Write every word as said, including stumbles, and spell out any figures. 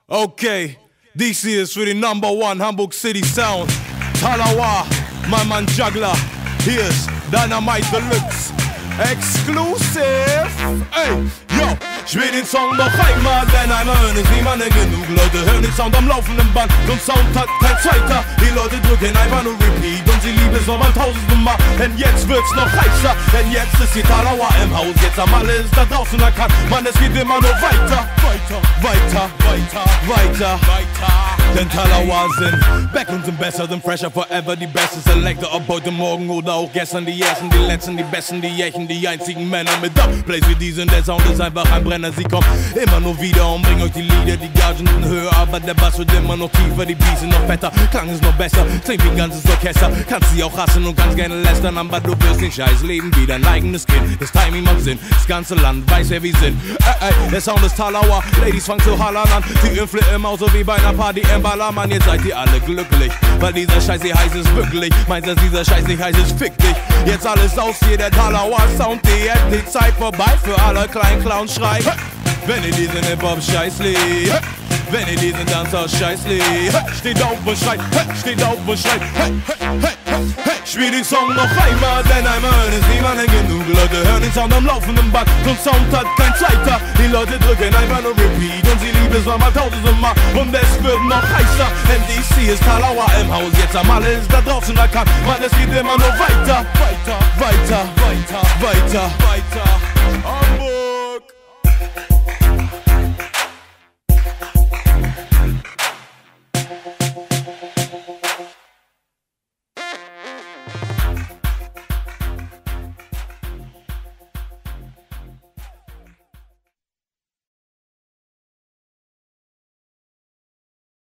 Okay, D C is für die Number One Hamburg City Sound. Talawa, mein Mann Juggler. Here's Dynamite Deluxe. Exclusive. Ey, yo, ich will den Song noch einmal, denn einmal hören es niemand genug. Leute hören den Sound am laufenden Band, so ein Sound hat kein zweiter. Die Leute drücken einfach nur Repeat und sie lieben es nochmal tausendmal Mal. Denn jetzt wird's noch heißer, denn jetzt ist die Talawa im Haus. Jetzt am alle ist da draußen erkannt, Mann, es geht immer nur weiter. Weiter, weiter, weiter, weiter, weiter. Denn Talawa sind back und sind besser, sind fresher forever. Die besten Selector, ob heute Morgen oder auch gestern. Die ersten, die letzten, die besten, die Jächen, die einzigen Männer mit Dubplays wie die sind. Der Sound ist einfach ein Brenner, sie kommen immer nur wieder und bringen euch die Lieder. Die Gagen sind höher, aber der Bass wird immer noch tiefer. Die Beats sind noch fetter, Klang ist noch besser, klingt wie ein ganzes Orchester. Kannst sie auch hassen und kannst gerne lästern, aber du wirst den Scheiß leben wie dein eigenes Kind. Das Timing macht Sinn, das ganze Land weiß, wer wir sind. Ey, ey, der Sound ist Talawa, Ladies fangen zu hallern an. Die Infle immer so wie bei einer Party im Ballermann. Jetzt seid ihr alle glücklich, weil dieser Scheiß hier heiß ist wirklich. Meinst du, dass dieser Scheiß nicht heiß ist? Fick dich. Jetzt alles aus hier, der Talawa Sound, die hat die Zeit vorbei für alle kleinen Clowns schreit. Wenn ihr diesen Hip-Hop-Scheiß liebt, wenn ihr diesen Dancehall-Scheiß liebt, steht auf und schreit, steht auf und schreit. Spiel den Song noch einmal, denn einmal hören es niemand genug. Leute hören den Sound am laufenden Band, so ein Sound hat kein zweiter. Die Leute drücken einfach nur Repeat und sie lieben es nochmal tausendmal. Und es wird noch heißer, denn D C ist Talawa im Haus. Jetzt am alle ist da draußen erkannt, Mann, es geht immer nur weiter. Weiter, weiter, weiter, weiter, weiter. Hamburg.